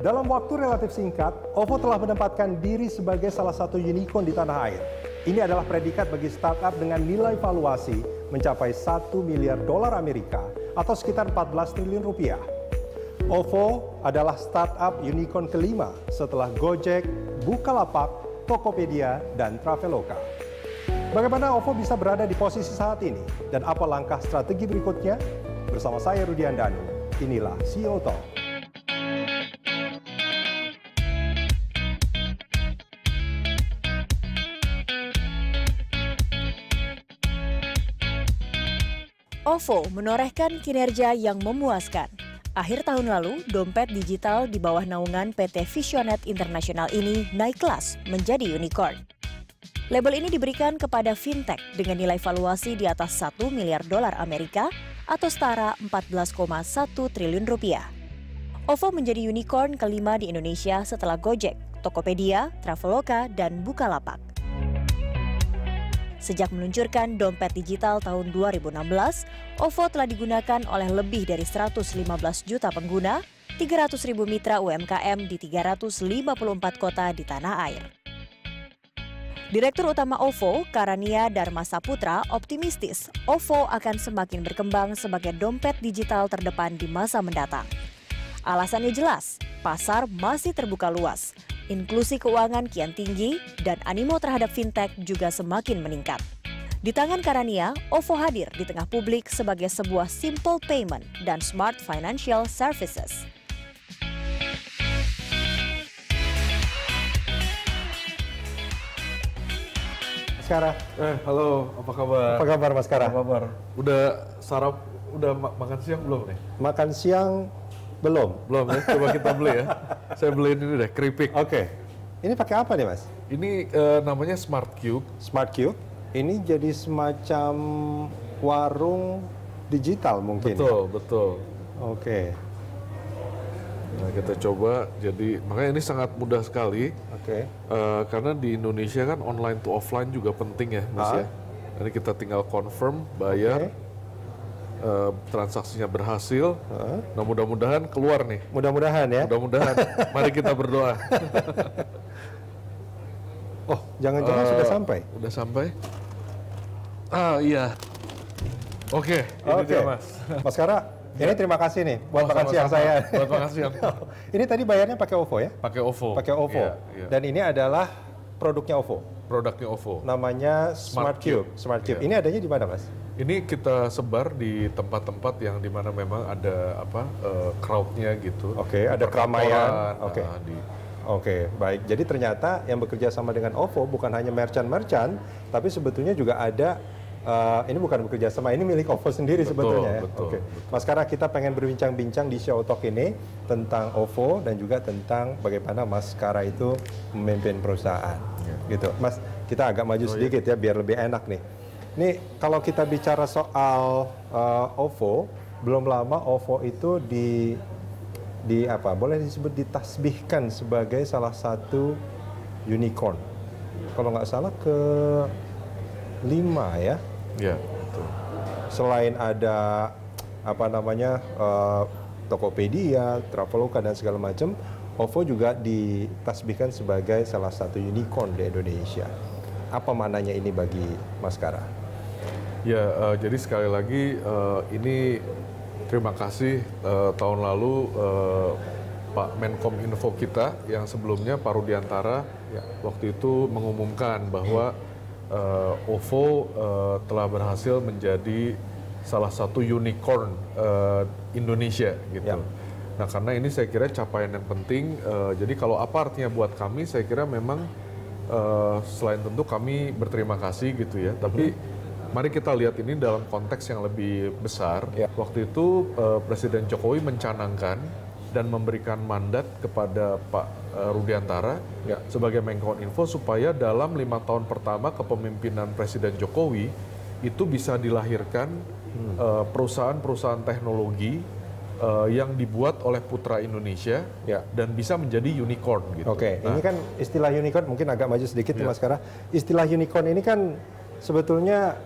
Dalam waktu relatif singkat, OVO telah menempatkan diri sebagai salah satu unicorn di tanah air. Ini adalah predikat bagi startup dengan nilai valuasi mencapai 1 miliar dolar Amerika atau sekitar 14 triliun rupiah. OVO adalah startup unicorn kelima setelah Gojek, Bukalapak, Tokopedia, dan Traveloka. Bagaimana OVO bisa berada di posisi saat ini dan apa langkah strategi berikutnya? Bersama saya Rudi Andanu, inilah CEO Talk. OVO menorehkan kinerja yang memuaskan. Akhir tahun lalu, dompet digital di bawah naungan PT Visionet Internasional ini naik kelas menjadi unicorn. Label ini diberikan kepada fintech dengan nilai valuasi di atas 1 miliar dolar Amerika atau setara 14,1 triliun rupiah. OVO menjadi unicorn kelima di Indonesia setelah Gojek, Tokopedia, Traveloka, dan Bukalapak. Sejak meluncurkan dompet digital tahun 2016, OVO telah digunakan oleh lebih dari 115 juta pengguna, 300.000 mitra UMKM di 354 kota di tanah air. Direktur Utama OVO, Karania Dharma Saputra, optimistis OVO akan semakin berkembang sebagai dompet digital terdepan di masa mendatang. Alasannya jelas, pasar masih terbuka luas. Inklusi keuangan kian tinggi dan animo terhadap fintech juga semakin meningkat. Di tangan Karania, OVO hadir di tengah publik sebagai sebuah simple payment dan smart financial services. Mas Kara. Halo, apa kabar? Apa kabar Mas Kara? Apa kabar? Udah makan siang belum nih? Makan siang belum. Belum ya? Coba kita beli ya. Saya beliin ini deh, keripik. Oke. Ini pakai apa nih Mas? Ini namanya Smart Cube. Smart Cube. Ini jadi semacam warung digital mungkin. Betul. Oke. Nah, kita coba. Jadi makanya ini sangat mudah sekali. Oke. Karena di Indonesia kan online to offline juga penting ya, Mas ya. Ini kita tinggal confirm, bayar. Transaksinya berhasil. Nah, mudah-mudahan keluar nih. Mudah-mudahan ya. Mudah-mudahan. Mari kita berdoa. Oh, jangan-jangan sudah sampai? Udah sampai. Iya. Oke, ini dia Mas. Mas Kara, ini terima kasih nih buat makan siang saya. Buat makan siang. Ini tadi bayarnya pakai OVO ya? Pakai OVO. Pakai OVO. Iya. Dan ini adalah produknya OVO. Produknya OVO. Namanya Smart Cube. Smart Cube. Iya. Ini adanya di mana, Mas? Ini kita sebar di tempat-tempat yang dimana memang ada crowd-nya gitu. Oke, ada keramaian. Oke. Di Oke, baik. Jadi ternyata yang bekerja sama dengan OVO bukan hanya merchant-merchant, tapi sebetulnya juga ada, ini bukan bekerja sama, ini milik OVO sendiri sebetulnya ya. Oke. Mas Kara, kita pengen berbincang-bincang di Show Talk ini tentang OVO dan juga tentang bagaimana Mas Kara itu memimpin perusahaan. Gitu. Mas, kita agak maju sedikit ya biar lebih enak nih. Nih, kalau kita bicara soal OVO, belum lama OVO itu boleh disebut ditasbihkan sebagai salah satu unicorn. Kalau nggak salah ke-5 ya. Iya. Selain ada Tokopedia, Traveloka dan segala macam, OVO juga ditasbihkan sebagai salah satu unicorn di Indonesia. Apa maknanya ini bagi Mas Kara? Ya, jadi sekali lagi ini terima kasih tahun lalu Pak Menkom Info kita yang sebelumnya Pak Rudiantara waktu itu mengumumkan bahwa OVO telah berhasil menjadi salah satu unicorn Indonesia gitu. Nah, karena ini saya kira capaian yang penting. Jadi kalau apa artinya buat kami, saya kira memang selain tentu kami berterima kasih gitu ya, tapi mari kita lihat ini dalam konteks yang lebih besar. Waktu itu Presiden Jokowi mencanangkan dan memberikan mandat kepada Pak Rudiantara sebagai Menko Info supaya dalam 5 tahun pertama kepemimpinan Presiden Jokowi itu bisa dilahirkan perusahaan-perusahaan teknologi yang dibuat oleh putra Indonesia dan bisa menjadi unicorn gitu. Oke, ini kan istilah unicorn mungkin agak maju sedikit Mas Kara. Istilah unicorn ini kan sebetulnya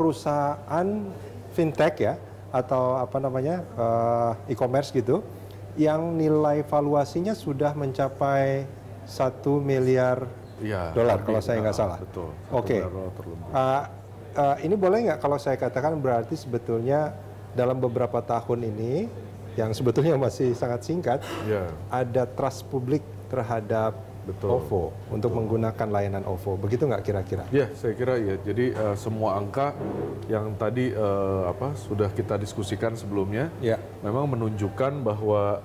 perusahaan fintech ya atau e-commerce gitu yang nilai valuasinya sudah mencapai 1 miliar dolar kalau saya nggak salah. Betul. Oke. Ini boleh nggak kalau saya katakan berarti sebetulnya dalam beberapa tahun ini yang sebetulnya masih sangat singkat, ada trust publik terhadap OVO untuk menggunakan layanan OVO. Begitu nggak kira-kira? Ya, saya kira ya. Jadi semua angka yang tadi sudah kita diskusikan sebelumnya, memang menunjukkan bahwa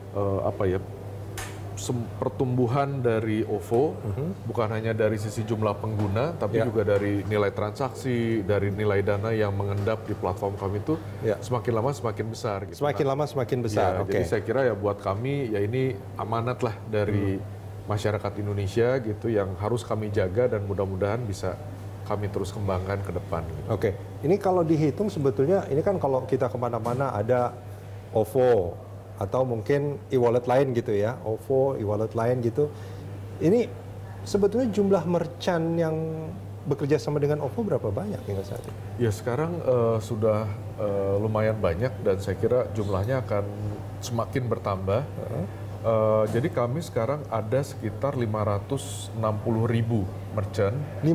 pertumbuhan dari OVO bukan hanya dari sisi jumlah pengguna, tapi juga dari nilai transaksi, dari nilai dana yang mengendap di platform kami itu semakin lama semakin besar. Gitu. Semakin lama semakin besar. Jadi saya kira ya buat kami ya ini amanat lah dari masyarakat Indonesia gitu yang harus kami jaga dan mudah-mudahan bisa kami terus kembangkan ke depan. Gitu. Oke, ini kalau dihitung sebetulnya ini kan kalau kita kemana-mana ada OVO atau mungkin e-wallet lain gitu ya, OVO, e-wallet lain gitu. Ini sebetulnya jumlah merchant yang bekerja sama dengan OVO berapa banyak hingga saat ini? Ya sekarang sudah lumayan banyak dan saya kira jumlahnya akan semakin bertambah. Jadi kami sekarang ada sekitar 560.000 merchant.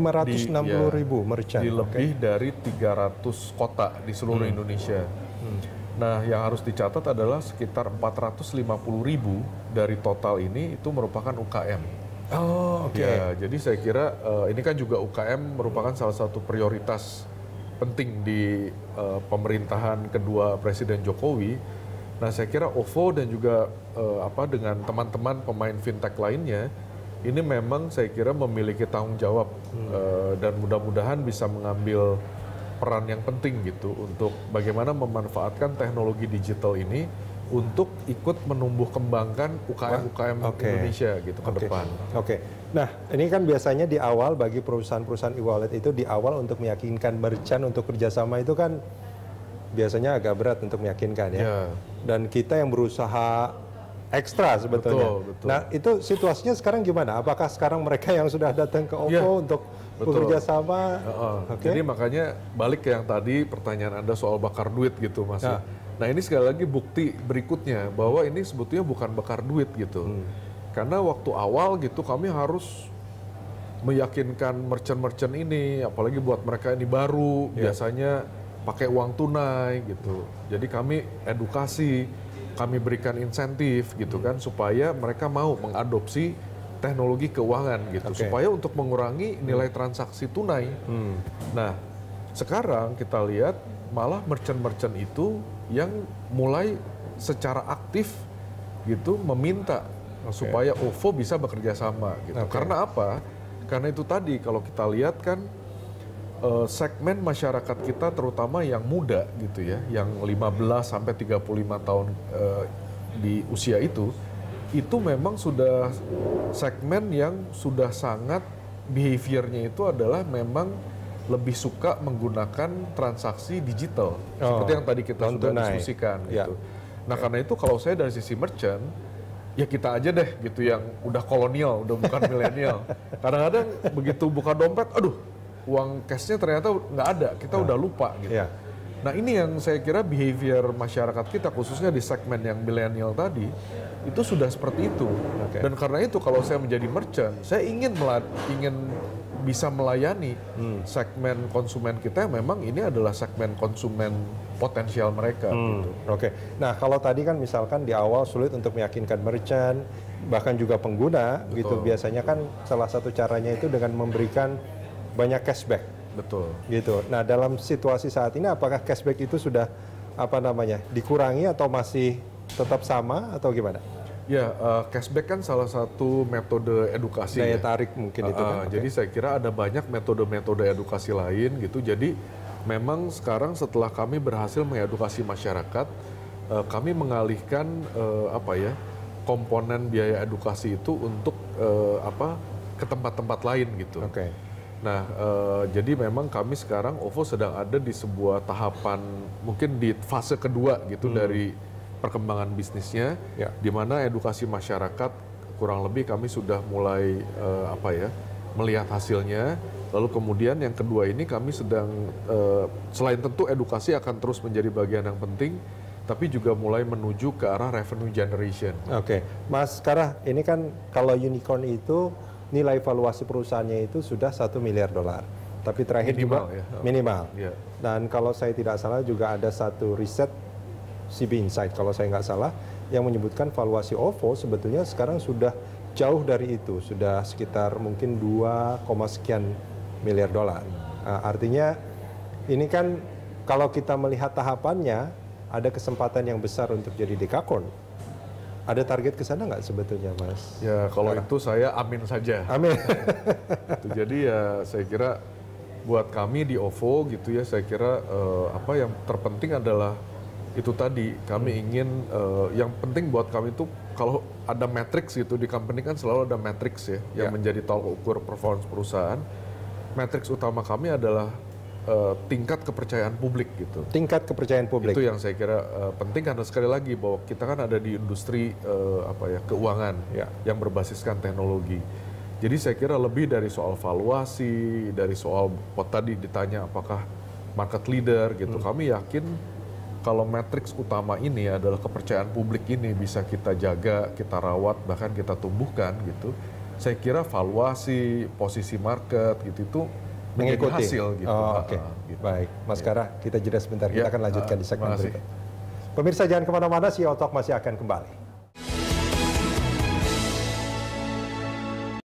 560.000 merchant. Di lebih dari 300 kota di seluruh Indonesia. Nah, yang harus dicatat adalah sekitar 450.000 dari total ini itu merupakan UKM. Oh, oke. Ya, jadi saya kira ini kan juga UKM merupakan salah satu prioritas penting di pemerintahan kedua Presiden Jokowi. Nah, saya kira OVO dan juga dengan teman-teman pemain fintech lainnya, ini memang saya kira memiliki tanggung jawab dan mudah-mudahan bisa mengambil peran yang penting gitu untuk bagaimana memanfaatkan teknologi digital ini untuk ikut menumbuh kembangkan UKM-UKM Indonesia gitu ke depan. Oke. Nah, ini kan biasanya di awal bagi perusahaan-perusahaan e-wallet itu di awal untuk meyakinkan merchant untuk kerjasama itu kan biasanya agak berat untuk meyakinkan ya. Dan kita yang berusaha ekstra sebetulnya. Betul. Nah, itu situasinya sekarang gimana? Apakah sekarang mereka yang sudah datang ke OVO untuk bekerja sama? Jadi makanya balik ke yang tadi pertanyaan Anda soal bakar duit gitu Mas. Nah ini sekali lagi bukti berikutnya bahwa ini sebetulnya bukan bakar duit gitu. Karena waktu awal gitu kami harus meyakinkan merchant-merchant ini, apalagi buat mereka ini baru, biasanya pakai uang tunai gitu. Jadi kami edukasi, kami berikan insentif gitu kan supaya mereka mau mengadopsi teknologi keuangan gitu supaya untuk mengurangi nilai transaksi tunai. Nah, sekarang kita lihat malah merchant-merchant itu yang mulai secara aktif gitu meminta supaya OVO bisa bekerja sama gitu. Karena apa? Karena itu tadi kalau kita lihat kan segmen masyarakat kita terutama yang muda gitu ya, yang 15 sampai 35 tahun di usia itu memang sudah segmen yang sudah sangat behaviornya itu adalah memang lebih suka menggunakan transaksi digital seperti yang tadi kita sudah diskusikan gitu. Nah, karena itu kalau saya dari sisi merchant ya kita aja deh gitu yang udah kolonial, udah bukan milenial. Kadang-kadang begitu buka dompet, aduh uang cashnya ternyata nggak ada, kita udah lupa gitu. Nah ini yang saya kira behavior masyarakat kita khususnya di segmen yang milenial tadi itu sudah seperti itu. Dan karena itu kalau saya menjadi merchant, saya ingin bisa melayani segmen konsumen kita yang memang ini adalah segmen konsumen potensial mereka. Gitu. Nah kalau tadi kan misalkan di awal sulit untuk meyakinkan merchant, bahkan juga pengguna gitu. Biasanya kan salah satu caranya itu dengan memberikan banyak cashback. Gitu. Nah, dalam situasi saat ini apakah cashback itu sudah dikurangi atau masih tetap sama atau gimana? Ya, cashback kan salah satu metode edukasi. Daya tarik mungkin itu kan. Jadi saya kira ada banyak metode-metode edukasi lain gitu. Jadi memang sekarang setelah kami berhasil mengedukasi masyarakat, kami mengalihkan komponen biaya edukasi itu untuk ke tempat-tempat lain gitu. Nah, jadi memang kami sekarang OVO sedang ada di sebuah tahapan mungkin di fase kedua gitu dari perkembangan bisnisnya, di mana edukasi masyarakat kurang lebih kami sudah mulai melihat hasilnya. Lalu kemudian yang kedua ini kami sedang selain tentu edukasi akan terus menjadi bagian yang penting, tapi juga mulai menuju ke arah revenue generation. Oke, Mas Karah, ini kan kalau unicorn itu nilai valuasi perusahaannya itu sudah $1 miliar. Tapi terakhir Minimal, juga ya. minimal. Ya. Dan kalau saya tidak salah juga ada satu riset CB Insight kalau saya nggak salah yang menyebutkan valuasi OVO sebetulnya sekarang sudah jauh dari itu, sudah sekitar mungkin 2, sekian miliar dolar. Artinya ini kan kalau kita melihat tahapannya ada kesempatan yang besar untuk jadi dekakorn. Ada target ke sana nggak sebetulnya, Mas? Ya kalau itu saya amin saja. Amin. Jadi ya saya kira buat kami di OVO gitu ya, saya kira apa yang terpenting adalah itu tadi kami ingin yang penting buat kami itu kalau ada matriks gitu di company kan selalu ada matriks ya yang menjadi tolak ukur performance perusahaan. Matriks utama kami adalah tingkat kepercayaan publik gitu. Tingkat kepercayaan publik. Itu yang saya kira penting karena sekali lagi bahwa kita kan ada di industri keuangan yang berbasiskan teknologi. Jadi saya kira lebih dari soal valuasi, dari soal tadi ditanya apakah market leader gitu. Kami yakin kalau matriks utama ini adalah kepercayaan publik ini bisa kita jaga, kita rawat, bahkan kita tumbuhkan gitu. Saya kira valuasi, posisi market gitu itu menjadi hasil gitu. Oke. Gitu. Baik, Mas Karah, kita jeda sebentar. Kita akan lanjutkan di segmen berikut. Makasih. Pemirsa jangan kemana-mana, CEO Talk masih akan kembali.